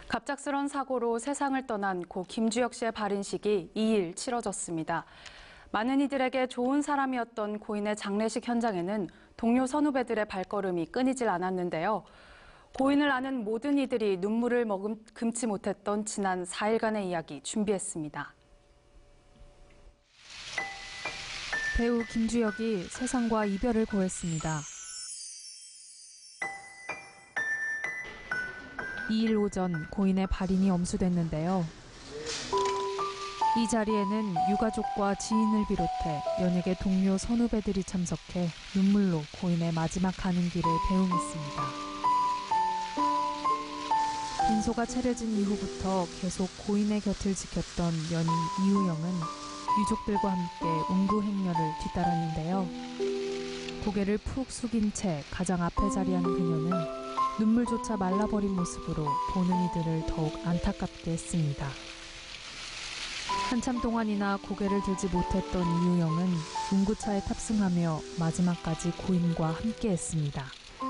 갑작스런 사고로 세상을 떠난 고 김주혁 씨의 발인식이 2일 치러졌습니다. 많은 이들에게 좋은 사람이었던 고인의 장례식 현장에는 동료 선후배들의 발걸음이 끊이질 않았는데요. 고인을 아는 모든 이들이 눈물을 금치 못했던 지난 4일간의 이야기 준비했습니다. 배우 김주혁이 세상과 이별을 고했습니다. 2일 오전 고인의 발인이 엄수됐는데요. 이 자리에는 유가족과 지인을 비롯해 연예계 동료 선후배들이 참석해 눈물로 고인의 마지막 가는 길을 배웅했습니다. 빈소가 차려진 이후부터 계속 고인의 곁을 지켰던 연인 이우영은 유족들과 함께 웅구행렬을 뒤따랐는데요. 고개를 푹 숙인 채 가장 앞에 자리한 그녀는 눈물조차 말라버린 모습으로 보는 이들을 더욱 안타깝게 했습니다. 한참 동안이나 고개를 들지 못했던 이우영은 운구차에 탑승하며 마지막까지 고인과 함께했습니다.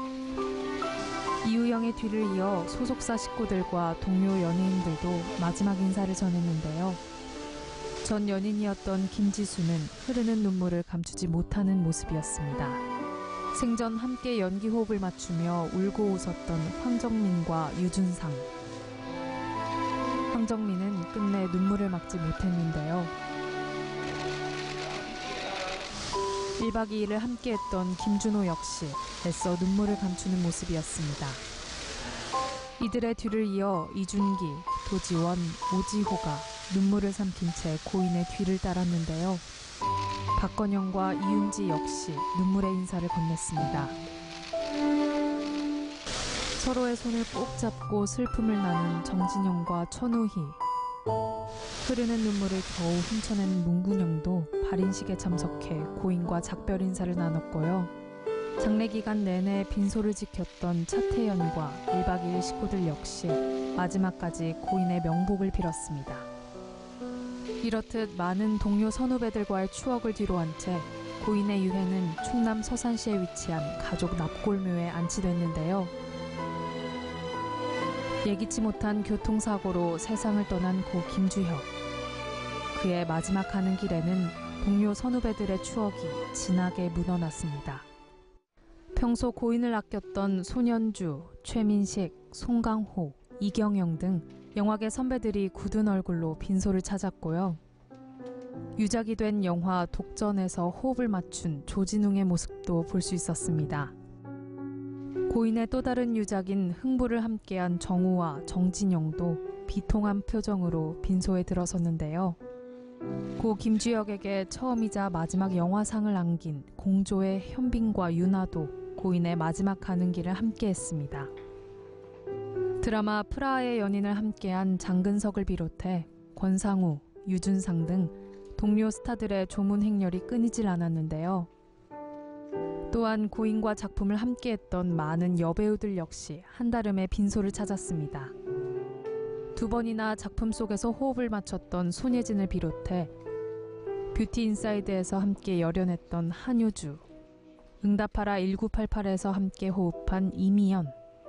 이우영의 뒤를 이어 소속사 식구들과 동료 연예인들도 마지막 인사를 전했는데요. 전 연인이었던 김지수는 흐르는 눈물을 감추지 못하는 모습이었습니다. 생전 함께 연기 호흡을 맞추며 울고 웃었던 황정민과 유준상. 황정민은 끝내 눈물을 막지 못했는데요. 1박 2일을 함께했던 김준호 역시 애써 눈물을 감추는 모습이었습니다. 이들의 뒤를 이어 이준기, 도지원, 오지호가 눈물을 삼킨 채 고인의 뒤를 따랐는데요. 박건영과 이은지 역시 눈물의 인사를 건넸습니다. 서로의 손을 꼭 잡고 슬픔을 나눈 정진영과 천우희. 흐르는 눈물을 겨우 훔쳐낸 문근영도 발인식에 참석해 고인과 작별 인사를 나눴고요. 장례 기간 내내 빈소를 지켰던 차태현과 1박 2일 식구들 역시 마지막까지 고인의 명복을 빌었습니다. 이렇듯 많은 동료 선후배들과의 추억을 뒤로한 채 고인의 유해는 충남 서산시에 위치한 가족 납골묘에 안치됐는데요. 예기치 못한 교통사고로 세상을 떠난 고 김주혁. 그의 마지막 가는 길에는 동료 선후배들의 추억이 진하게 묻어났습니다. 평소 고인을 아꼈던 손현주, 최민식, 송강호, 이경영 등 영화계 선배들이 굳은 얼굴로 빈소를 찾았고요. 유작이 된 영화 독전에서 호흡을 맞춘 조진웅의 모습도 볼 수 있었습니다. 고인의 또 다른 유작인 흥부를 함께한 정우와 정진영도 비통한 표정으로 빈소에 들어섰는데요. 고 김주혁에게 처음이자 마지막 영화상을 안긴 공조의 현빈과 윤아도 고인의 마지막 가는 길을 함께했습니다. 드라마 프라하의 연인을 함께한 장근석을 비롯해 권상우, 유준상 등 동료 스타들의 조문 행렬이 끊이질 않았는데요. 또한 고인과 작품을 함께했던 많은 여배우들 역시 한달음에 빈소를 찾았습니다. 2번이나 작품 속에서 호흡을 맞췄던 손예진을 비롯해 뷰티 인사이드에서 함께 열연했던 한효주, 응답하라 1988에서 함께 호흡한 이미연,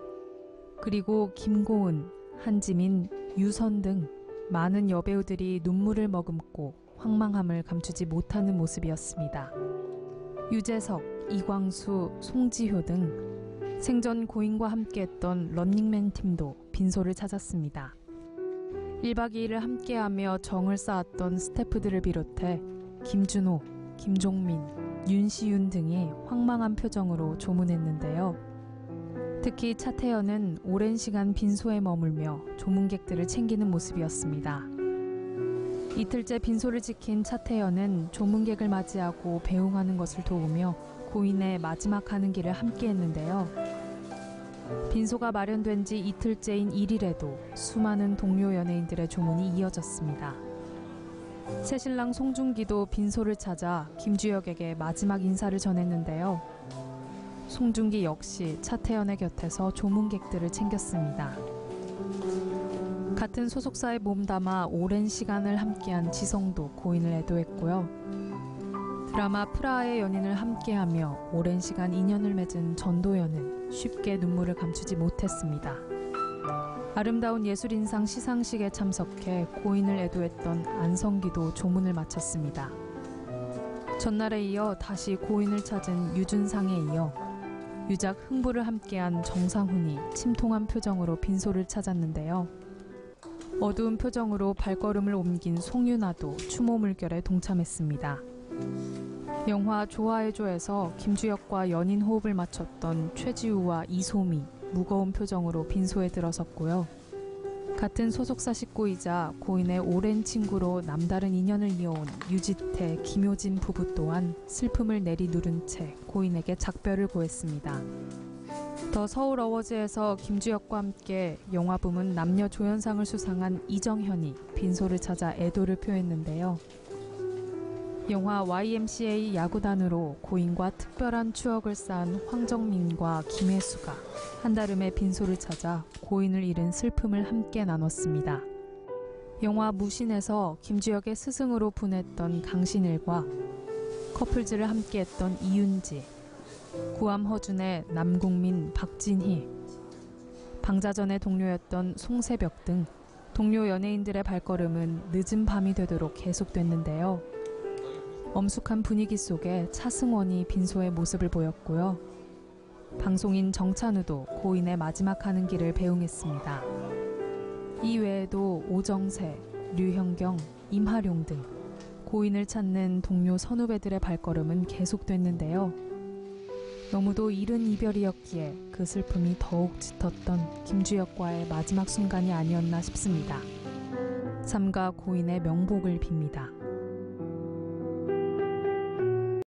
그리고 김고은, 한지민, 유선 등 많은 여배우들이 눈물을 머금고 황망함을 감추지 못하는 모습이었습니다. 유재석, 이광수, 송지효 등 생전 고인과 함께했던 런닝맨 팀도 빈소를 찾았습니다. 1박 2일을 함께하며 정을 쌓았던 스태프들을 비롯해 김준호, 김종민, 윤시윤 등이 황망한 표정으로 조문했는데요. 특히 차태현은 오랜 시간 빈소에 머물며 조문객들을 챙기는 모습이었습니다. 이틀째 빈소를 지킨 차태현은 조문객을 맞이하고 배웅하는 것을 도우며 고인의 마지막 가는 길을 함께했는데요. 빈소가 마련된 지 이틀째인 1일에도 수많은 동료 연예인들의 조문이 이어졌습니다. 새신랑 송중기도 빈소를 찾아 김주혁에게 마지막 인사를 전했는데요. 송중기 역시 차태현의 곁에서 조문객들을 챙겼습니다. 같은 소속사에 몸담아 오랜 시간을 함께한 지성도 고인을 애도했고요. 드라마 프라하의 연인을 함께하며 오랜 시간 인연을 맺은 전도연은 쉽게 눈물을 감추지 못했습니다. 아름다운 예술인상 시상식에 참석해 고인을 애도했던 안성기도 조문을 마쳤습니다. 전날에 이어 다시 고인을 찾은 유준상에 이어 유작 흥부를 함께한 정상훈이 침통한 표정으로 빈소를 찾았는데요. 어두운 표정으로 발걸음을 옮긴 송윤아도 추모 물결에 동참했습니다. 영화 좋아해줘에서 김주혁과 연인 호흡을 맞췄던 최지우와 이소미 무거운 표정으로 빈소에 들어섰고요. 같은 소속사 식구이자 고인의 오랜 친구로 남다른 인연을 이어온 유지태, 김효진 부부 또한 슬픔을 내리누른 채 고인에게 작별을 고했습니다. 더 서울 어워즈에서 김주혁과 함께 영화 부문 남녀 조연상을 수상한 이정현이 빈소를 찾아 애도를 표했는데요. 영화 YMCA 야구단으로 고인과 특별한 추억을 쌓은 황정민과 김혜수가 한달음에 빈소를 찾아 고인을 잃은 슬픔을 함께 나눴습니다. 영화 무신에서 김주혁의 스승으로 분했던 강신일과 커플즈를 함께했던 이윤지, 구암 허준의 남궁민, 박진희, 방자전의 동료였던 송새벽 등 동료 연예인들의 발걸음은 늦은 밤이 되도록 계속됐는데요. 엄숙한 분위기 속에 차승원이 빈소의 모습을 보였고요. 방송인 정찬우도 고인의 마지막 가는 길을 배웅했습니다. 이 외에도 오정세, 류현경, 임하룡 등 고인을 찾는 동료 선후배들의 발걸음은 계속됐는데요. 너무도 이른 이별이었기에 그 슬픔이 더욱 짙었던 김주혁과의 마지막 순간이 아니었나 싶습니다. 삼가 고인의 명복을 빕니다.